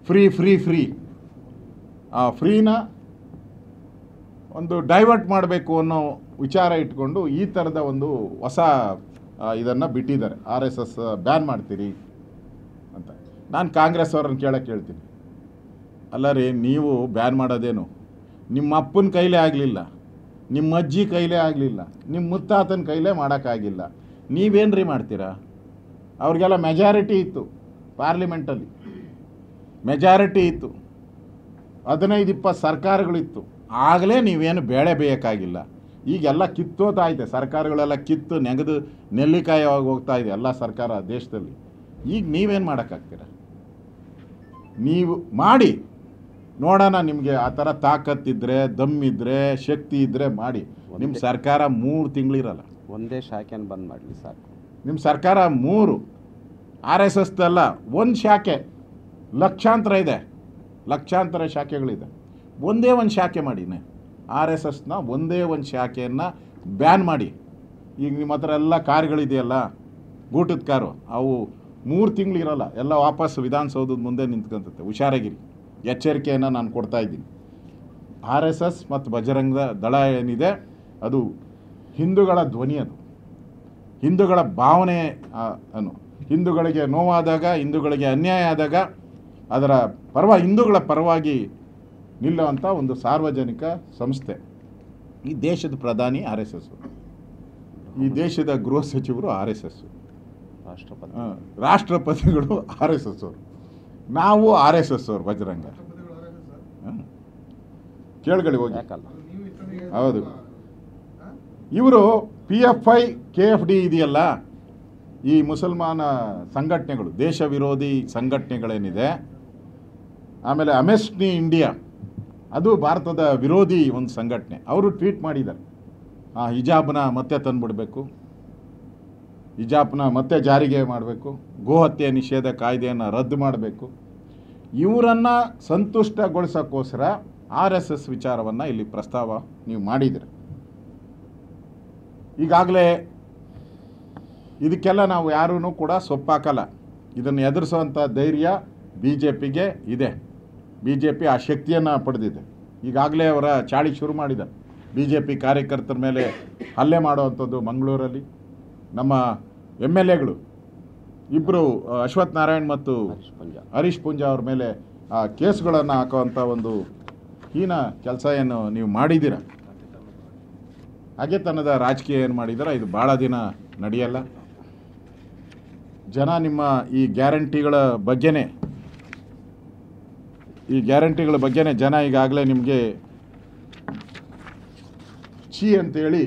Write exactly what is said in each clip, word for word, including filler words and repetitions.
Free free free ಆ ಫ್ರೀನ ಒಂದು divert ಮಾಡಬೇಕು ಅನ್ನೋ ವಿಚಾರ ಇಟ್ಕೊಂಡು ಈ ಥರದ ಒಂದು ಹೊಸ ಇದನ್ನು ಬಿಟ್ಟಿದ್ದಾರೆ. ಆರ್ ಎಸ್ ಎಸ್ ಬ್ಯಾನ್ ಮಾಡ್ತೀರಿ ಅಂತ. ನಾನು ಕಾಂಗ್ರೆಸ್ ಅವ್ರನ್ನ ಕೇಳಕ್ಕೆ ಹೇಳ್ತೀನಿ, ಅಲ್ಲ ರೀ, ನೀವು ಬ್ಯಾನ್ ಮಾಡೋದೇನು? ನಿಮ್ಮ ಅಪ್ಪನ ಕೈಲೇ ಆಗಲಿಲ್ಲ, ನಿಮ್ಮ ಅಜ್ಜಿ ಕೈಲೇ ಆಗಲಿಲ್ಲ, ನಿಮ್ಮ ಮುತ್ತಾತನ ಕೈಲೇ ಮಾಡೋಕ್ಕಾಗಿಲ್ಲ, ನೀವೇನು ರೀ ಮಾಡ್ತೀರಾ? ಅವ್ರಿಗೆಲ್ಲ ಮೆಜಾರಿಟಿ ಇತ್ತು, ಪಾರ್ಲಿಮೆಂಟಲ್ಲಿ ಮೆಜಾರಿಟಿ ಇತ್ತು, ಹದಿನೈದು ಇಪ್ಪತ್ತು ಸರ್ಕಾರಗಳಿತ್ತು, ಆಗಲೇ ನೀವೇನು ಬೇಳೆ ಬೇಯೋಕ್ಕಾಗಿಲ್ಲ. ಈಗೆಲ್ಲ ಕಿತ್ತೋತಾಯಿದೆ, ಸರ್ಕಾರಗಳೆಲ್ಲ ಕಿತ್ತು ನೆಗೆದು ನೆಲ್ಲಿಕಾಯಿ ಹೋಗ್ತಾ ಇದೆ ಎಲ್ಲ ಸರ್ಕಾರ ದೇಶದಲ್ಲಿ. ಈಗ ನೀವೇನು ಮಾಡೋಕ್ಕಾಗ್ತೀರ? ನೀವು ಮಾಡಿ ನೋಡೋಣ, ನಿಮಗೆ ಆ ಥರ ತಾಕತ್ತಿದ್ರೆ, ದಮ್ಮಿದ್ರೆ, ಶಕ್ತಿ ಇದ್ದರೆ ಮಾಡಿ. ನಿಮ್ಮ ಸರ್ಕಾರ ಮೂರು ತಿಂಗಳಿರಲ್ಲ, ಒಂದೇ ಶಾಖೆನ ಬಂದ್ ಮಾಡಲಿ ಸಾಕು. ನಿಮ್ಮ ಸರ್ಕಾರ ಮೂರು, ಆರ್ ಎಸ್ ಎಸ್ದಲ್ಲ ಒಂದು ಶಾಖೆ, ಲಕ್ಷಾಂತರ ಇದೆ, ಲಕ್ಷಾಂತರ ಶಾಖೆಗಳಿದೆ. ಒಂದೇ ಒಂದು ಶಾಖೆ ಮಾಡಿನೇ ಆರ್ ಎಸ್ ಎಸ್ನ ಒಂದೇ ಒಂದು ಶಾಖೆಯನ್ನು ಬ್ಯಾನ್ ಮಾಡಿ. ಈಗ ನಿಮ್ಮ ಹತ್ರ ಎಲ್ಲ ಕಾರ್ಗಳಿದೆಯಲ್ಲ, ಗೂಟದ ಕಾರು, ಅವು ಮೂರು ತಿಂಗಳಿರಲ್ಲ, ಎಲ್ಲ ವಾಪಸ್ ವಿಧಾನಸೌಧದ ಮುಂದೆ ನಿಂತ್ಕೊಂತತೆ. ಹುಷಾರಾಗಿರಿ, ಎಚ್ಚರಿಕೆಯನ್ನು ನಾನು ಕೊಡ್ತಾ ಇದ್ದೀನಿ. ಆರ್ ಎಸ್ ಎಸ್ ಮತ್ತು ಬಜರಂಗ ದಳ ಏನಿದೆ ಅದು ಹಿಂದೂಗಳ ಧ್ವನಿ, ಅದು ಹಿಂದೂಗಳ ಭಾವನೆ ಅನು. ಹಿಂದೂಗಳಿಗೆ ನೋವಾದಾಗ, ಹಿಂದೂಗಳಿಗೆ ಅನ್ಯಾಯ ಆದಾಗ ಅದರ ಪರವ ಹಿಂದೂಗಳ ಪರವಾಗಿ ನಿಲ್ಲುವಂಥ ಒಂದು ಸಾರ್ವಜನಿಕ ಸಂಸ್ಥೆ. ಈ ದೇಶದ ಪ್ರಧಾನಿ ಆರ್ ಎಸ್ ಎಸ್, ಈ ದೇಶದ ಗೃಹ ಸಚಿವರು ಆರ್ ಎಸ್ ಎಸ್, ರಾಷ್ಟ್ರಪತಿ ರಾಷ್ಟ್ರಪತಿಗಳು ಆರ್ ಎಸ್ ಎಸ್ ಅವರು, ನಾವು ಆರ್ ಎಸ್ ಎಸ್ ಅವರು ಬಜರಂಗ. ಕೇಳ್ಗಳಿ ಹೋಗಿ. ಹೌದು, ಇವರು P F I K F D ಇದೆಯಲ್ಲ, ಈ ಮುಸಲ್ಮಾನ ಸಂಘಟನೆಗಳು, ದೇಶ ವಿರೋಧಿ ಸಂಘಟನೆಗಳೇನಿದೆ, ಆಮೇಲೆ ಅಮೆಸ್ಟಿ ಇಂಡಿಯಾ, ಅದು ಭಾರತದ ವಿರೋಧಿ ಒಂದು ಸಂಘಟನೆ. ಅವರು ಟ್ವೀಟ್ ಮಾಡಿದ್ದಾರೆ, ಆ ಹಿಜಾಬ್ನ ಮತ್ತೆ ತಂದುಬಿಡಬೇಕು, ಹಿಜಾಬ್ನ ಮತ್ತೆ ಜಾರಿಗೆ ಮಾಡಬೇಕು, ಗೋಹತ್ಯೆ ನಿಷೇಧ ಕಾಯ್ದೆಯನ್ನು ರದ್ದು ಮಾಡಬೇಕು. ಇವರನ್ನು ಸಂತುಷ್ಟಗೊಳಿಸೋಕ್ಕೋಸ್ಕರ ಆರ್ ಎಸ್ ಎಸ್ ವಿಚಾರವನ್ನು ಇಲ್ಲಿ ಪ್ರಸ್ತಾವ ನೀವು ಮಾಡಿದ್ದೀರಿ. ಈಗಾಗಲೇ ಇದಕ್ಕೆಲ್ಲ ನಾವು ಯಾರೂ ಕೂಡ ಸೊಪ್ಪಾಕಲ್ಲ. ಇದನ್ನು ಎದುರಿಸುವಂಥ ಧೈರ್ಯ ಬಿ ಜೆ ಪಿಗೆ ಇದೆ. ಬಿ ಜೆ ಪಿ ಆ ಶಕ್ತಿಯನ್ನು ಪಡೆದಿದೆ. ಈಗಾಗಲೇ ಅವರ ಚಾಳಿ ಶುರು ಮಾಡಿದ್ದಾರೆ. ಬಿ ಜೆ ಪಿ ಕಾರ್ಯಕರ್ತರ ಮೇಲೆ ಹಲ್ಲೆ ಮಾಡುವಂಥದ್ದು ಮಂಗಳೂರಲ್ಲಿ. ನಮ್ಮ ಎಮ್ ಎಲ್ ಎಗಳು ಇಬ್ಬರು, ಅಶ್ವಥ್ ನಾರಾಯಣ್ ಮತ್ತು ಹರೀಶ್ ಪುಂಜಾ ಅವ್ರ ಮೇಲೆ ಆ ಕೇಸ್ಗಳನ್ನು ಹಾಕುವಂಥ ಒಂದು ಹೀನ ಕೆಲಸ ಏನು ನೀವು ಮಾಡಿದ್ದೀರ, ಹಾಗೆತನದ ರಾಜಕೀಯ ಏನು ಮಾಡಿದ್ದೀರ, ಇದು ಭಾಳ ದಿನ ನಡೆಯಲ್ಲ. ಜನ ನಿಮ್ಮ ಈ ಗ್ಯಾರಂಟಿಗಳ ಬಗ್ಗೆನೇ ಈ ಗ್ಯಾರಂಟಿಗಳ ಬಗ್ಗೆನೇ ಜನ ಈಗಾಗಲೇ ನಿಮಗೆ ಛೀ ಅಂತೇಳಿ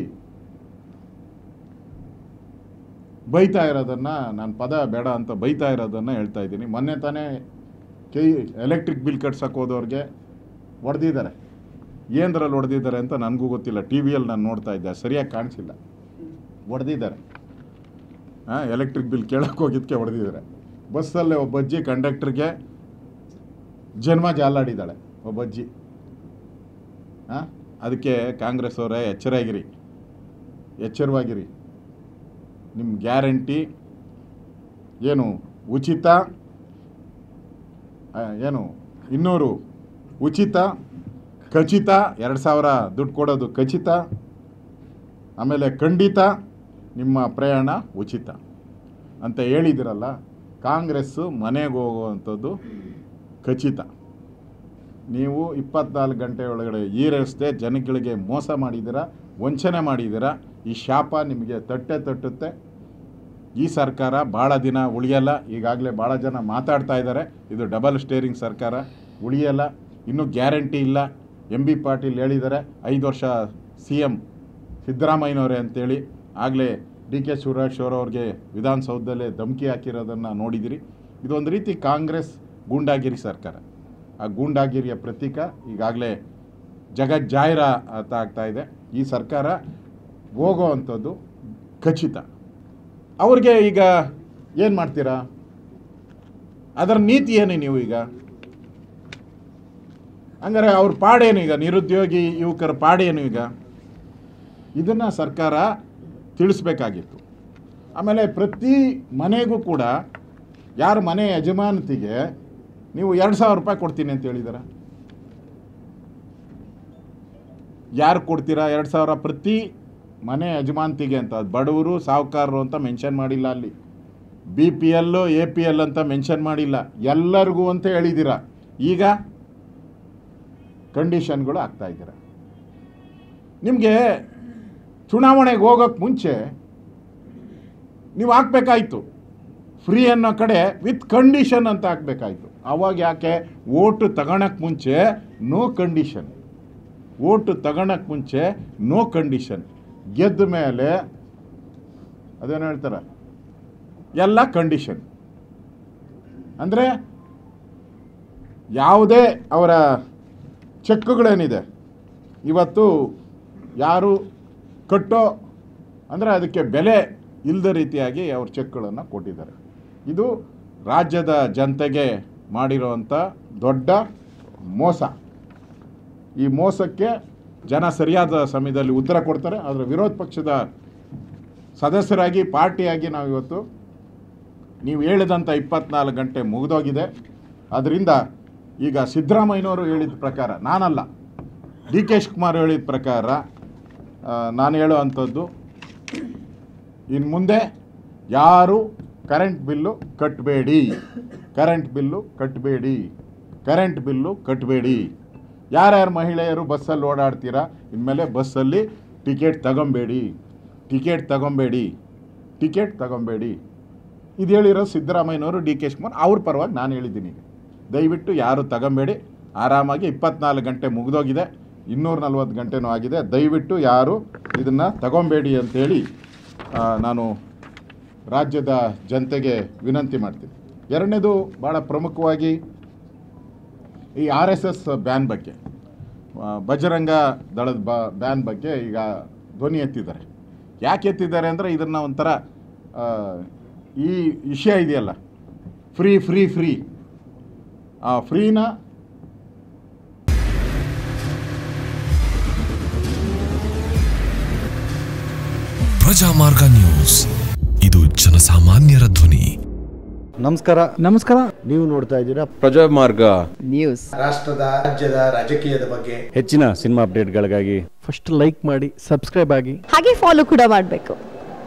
ಬೈತಾ ಇರೋದನ್ನು, ನಾನು ಪದ ಬೇಡ ಅಂತ ಬೈತಾ ಇರೋದನ್ನು ಹೇಳ್ತಾ ಇದ್ದೀನಿ. ಮೊನ್ನೆ ತಾನೇ ಕೈ ಎಲೆಕ್ಟ್ರಿಕ್ ಬಿಲ್ ಕಟ್ಸಕ್ಕೆ ಹೋದವ್ರಿಗೆ ಹೊಡೆದಿದ್ದಾರೆ. ಏನದ್ರಲ್ಲಿ ಹೊಡೆದಿದ್ದಾರೆ ಅಂತ ನನಗೂ ಗೊತ್ತಿಲ್ಲ, ಟಿ ವಿಯಲ್ಲಿ ನಾನು ನೋಡ್ತಾ ಇದ್ದೆ, ಸರಿಯಾಗಿ ಕಾಣಿಸಿಲ್ಲ. ಹೊಡೆದಿದ್ದಾರೆ, ಹಾಂ, ಎಲೆಕ್ಟ್ರಿಕ್ ಬಿಲ್ ಕೇಳಕ್ಕೆ ಹೋಗಿದ್ದಕ್ಕೆ ಹೊಡೆದಿದ್ದಾರೆ. ಬಸ್ಸಲ್ಲೇ ಒಬ್ಬ ಅಜ್ಜಿ ಕಂಡಕ್ಟ್ರಿಗೆ ಜನ್ಮ ಜಾಲಾಡಿದ್ದಾಳೆ, ಒಬ್ಬ ಅಜ್ಜಿ. ಹಾಂ, ಅದಕ್ಕೆ ಕಾಂಗ್ರೆಸ್ ಅವರೇ ಎಚ್ಚರಾಗಿರಿ, ಎಚ್ಚರವಾಗಿರಿ. ನಿಮ್ಮ ಗ್ಯಾರಂಟಿ ಏನು ಉಚಿತ, ಏನು ಇನ್ನೂರು ಉಚಿತ, ಖಚಿತ, ಎರಡು ಸಾವಿರ ದುಡ್ಡು ಕೊಡೋದು ಖಚಿತ, ಆಮೇಲೆ ಖಂಡಿತ ನಿಮ್ಮ ಪ್ರಯಾಣ ಉಚಿತ ಅಂತ ಹೇಳಿದಿರಲ್ಲ. ಕಾಂಗ್ರೆಸ್ಸು ಮನೆಗೆ ಹೋಗುವಂಥದ್ದು ಖಚಿತ. ನೀವು ಇಪ್ಪತ್ನಾಲ್ಕು ಗಂಟೆ ಒಳಗಡೆ ಈರೈಸದೆ ಜನಗಳಿಗೆ ಮೋಸ ಮಾಡಿದ್ದೀರ, ವಂಚನೆ ಮಾಡಿದ್ದೀರ. ಈ ಶಾಪ ನಿಮಗೆ ತಟ್ಟೆ ತಟ್ಟುತ್ತೆ. ಈ ಸರ್ಕಾರ ಭಾಳ ದಿನ ಉಳಿಯಲ್ಲ. ಈಗಾಗಲೇ ಭಾಳ ಜನ ಮಾತಾಡ್ತಾ ಇದ್ದಾರೆ, ಇದು ಡಬಲ್ ಸ್ಟೇರಿಂಗ್ ಸರ್ಕಾರ, ಉಳಿಯಲ್ಲ. ಇನ್ನೂ ಗ್ಯಾರಂಟಿ ಇಲ್ಲ. ಎಂ ಬಿ ಪಾಟೀಲ್ ಹೇಳಿದ್ದಾರೆ ಐದು ವರ್ಷ ಸಿ ಎಮ್ ಸಿದ್ದರಾಮಯ್ಯನವರೇ ಅಂತೇಳಿ. ಆಗಲೇ ಡಿ ಕೆ ಶಿವರಾಜ್ ಅವ್ರಿಗೆ ವಿಧಾನಸೌಧದಲ್ಲೇ ಧಮಕಿ ಹಾಕಿರೋದನ್ನು ನೋಡಿದಿರಿ. ಇದೊಂದು ರೀತಿ ಕಾಂಗ್ರೆಸ್ ಗೂಂಡಾಗಿರಿ ಸರ್ಕಾರ. ಆ ಗೂಂಡಾಗಿರಿಯ ಪ್ರತೀಕ ಈಗಾಗಲೇ ಜಗಜ್ಜಾಹಿರ ಅಂತ ಆಗ್ತಾ ಇದೆ. ಈ ಸರ್ಕಾರ ಹೋಗೋ ಅಂಥದ್ದು ಖಚಿತ. ಅವ್ರಿಗೆ ಈಗ ಏನು ಮಾಡ್ತೀರಾ? ಅದರ ನೀತಿ ಏನು ನೀವು ಈಗ? ಹಂಗಾರೆ ಅವ್ರ ಪಾಡೇನು ಈಗ? ನಿರುದ್ಯೋಗಿ ಯುವಕರ ಪಾಡೇನು ಈಗ? ಇದನ್ನು ಸರ್ಕಾರ ತಿಳಿಸ್ಬೇಕಾಗಿತ್ತು. ಆಮೇಲೆ ಪ್ರತಿ ಮನೆಗೂ ಕೂಡ ಯಾರ ಮನೆ ಯಜಮಾನತಿಗೆ ನೀವು ಎರಡು ಸಾವಿರ ರೂಪಾಯಿ ಕೊಡ್ತೀನಿ ಅಂತ ಹೇಳಿದಾರ? ಯಾರು ಕೊಡ್ತೀರಾ ಎರಡು ಸಾವಿರ? ಪ್ರತಿ ಮನೆ ಯಜಮಾಂತಿಗೆ ಅಂತ, ಬಡವರು ಸಾಹುಕಾರರು ಅಂತ ಮೆನ್ಷನ್ ಮಾಡಿಲ್ಲ ಅಲ್ಲಿ. B P L A P L ಅಂತ ಮೆನ್ಷನ್ ಮಾಡಿಲ್ಲ, ಎಲ್ಲರಿಗೂ ಅಂತ ಹೇಳಿದ್ದೀರ. ಈಗ ಕಂಡೀಷನ್ಗಳು ಆಗ್ತಾ ಇದ್ದೀರ. ನಿಮಗೆ ಚುನಾವಣೆಗೆ ಹೋಗೋಕ್ಕೆ ಮುಂಚೆ ನೀವು ಹಾಕ್ಬೇಕಾಯ್ತು ಫ್ರೀ ಅನ್ನೋ ಕಡೆ ವಿತ್ ಕಂಡೀಷನ್ ಅಂತ ಹಾಕ್ಬೇಕಾಯ್ತು. ಆವಾಗ ಯಾಕೆ? ಓಟು ತಗೊಳಕ್ಕೆ ಮುಂಚೆ ನೋ ಕಂಡೀಷನ್, ಓಟು ತಗೊಳಕ್ಕೆ ಮುಂಚೆ ನೋ ಕಂಡೀಷನ್, ಗೆದ್ದ ಮೇಲೆ ಅದೇನು ಹೇಳ್ತಾರೆ ಎಲ್ಲ ಕಂಡೀಷನ್. ಅಂದರೆ ಯಾವುದೇ ಅವರ ಚೆಕ್ಗಳೇನಿದೆ ಇವತ್ತು ಯಾರು ಕಟ್ಟೋ ಅಂದರೆ ಅದಕ್ಕೆ ಬೆಲೆ ಇಲ್ಲದ ರೀತಿಯಾಗಿ ಅವ್ರ ಚೆಕ್ಗಳನ್ನು ಕೊಟ್ಟಿದ್ದಾರೆ. ಇದು ರಾಜ್ಯದ ಜನತೆಗೆ ಮಾಡಿರೋವಂಥ ದೊಡ್ಡ ಮೋಸ. ಈ ಮೋಸಕ್ಕೆ ಜನ ಸರಿಯಾದ ಸಮಯದಲ್ಲಿ ಉತ್ತರ ಕೊಡ್ತಾರೆ. ಆದರೆ ವಿರೋಧ ಪಕ್ಷದ ಸದಸ್ಯರಾಗಿ ಪಾರ್ಟಿಯಾಗಿ ನಾವು ಇವತ್ತು ನೀವು ಹೇಳಿದಂಥ ಇಪ್ಪತ್ನಾಲ್ಕು ಗಂಟೆ ಮುಗಿದೋಗಿದೆ. ಅದರಿಂದ ಈಗ ಸಿದ್ದರಾಮಯ್ಯನವರು ಹೇಳಿದ ಪ್ರಕಾರ, ನಾನಲ್ಲ ಡಿ ಕೆ ಶಿವಕುಮಾರ್ ಹೇಳಿದ ಪ್ರಕಾರ ನಾನು ಹೇಳೋ ಅಂಥದ್ದು, ಇನ್ನು ಮುಂದೆ ಯಾರು ಕರೆಂಟ್ ಬಿಲ್ಲು ಕಟ್ಟಬೇಡಿ, ಕರೆಂಟ್ ಬಿಲ್ಲು ಕಟ್ಟಬೇಡಿ, ಕರೆಂಟ್ ಬಿಲ್ಲು ಕಟ್ಟಬೇಡಿ. ಯಾರ್ಯಾರು ಮಹಿಳೆಯರು ಬಸ್ಸಲ್ಲಿ ಓಡಾಡ್ತೀರಾ ಇನ್ಮೇಲೆ ಬಸ್ಸಲ್ಲಿ ಟಿಕೆಟ್ ತಗೊಬೇಡಿ, ಟಿಕೆಟ್ ತಗೊಬೇಡಿ, ಟಿಕೆಟ್ ತಗೊಬೇಡಿ. ಇದು ಹೇಳಿರೋ ಸಿದ್ದರಾಮಯ್ಯನವರು, ಡಿ ಕೆ ಶಿವಕುಮಾರ್ ಅವ್ರ ಪರವಾಗಿ ನಾನು ಹೇಳಿದ್ದೀನಿ. ದಯವಿಟ್ಟು ಯಾರು ತಗೊಬೇಡಿ, ಆರಾಮಾಗಿ ಇಪ್ಪತ್ನಾಲ್ಕು ಗಂಟೆ ಮುಗಿದೋಗಿದೆ, ಇನ್ನೂರ ನಲ್ವತ್ತು ಗಂಟೆನೂ ಆಗಿದೆ. ದಯವಿಟ್ಟು ಯಾರು ಇದನ್ನು ತಗೊಬೇಡಿ ಅಂತೇಳಿ ನಾನು ರಾಜ್ಯದ ಜನತೆಗೆ ವಿನಂತಿ ಮಾಡ್ತೀನಿ. ಎರಡನೇದು ಭಾಳ ಪ್ರಮುಖವಾಗಿ ಈ ಆರ್ ಎಸ್ ಎಸ್ ಬ್ಯಾನ್ ಬಗ್ಗೆ, ಬಜರಂಗ ದಳದ ಬ ಬ್ಯಾನ್ ಬಗ್ಗೆ ಈಗ ಧ್ವನಿ ಎತ್ತಿದ್ದಾರೆ. ಯಾಕೆ ಎತ್ತಿದ್ದಾರೆ ಅಂದರೆ ಇದನ್ನು ಒಂಥರ ಈ ವಿಷಯ ಇದೆಯಲ್ಲ ಫ್ರೀ ಫ್ರೀ ಫ್ರೀ ಆ ಫ್ರೀನ ಪ್ರಜಾಮಾರ್ಗ ನ್ಯೂಸ್, ಇದು ಜನಸಾಮಾನ್ಯರ ಧ್ವನಿ. ನಮಸ್ಕಾರ. ನಮಸ್ಕಾರ. ನೀವು ನೋಡ್ತಾ ಇದ್ದೀರಾ ಪ್ರಜಾಮಾರ್ಗ ನ್ಯೂಸ್. ರಾಷ್ಟ್ರದ ರಾಜ್ಯದ ರಾಜಕೀಯದ ಬಗ್ಗೆ ಹೆಚ್ಚಿನ ಸಿನಿಮಾ ಅಪ್ಡೇಟ್ಗಳಿಗಾಗಿ ಫಸ್ಟ್ ಲೈಕ್ ಮಾಡಿ, ಸಬ್ಸ್ಕ್ರೈಬ್ ಆಗಿ, ಹಾಗೆ ಫಾಲೋ ಕೂಡ ಮಾಡಬೇಕು.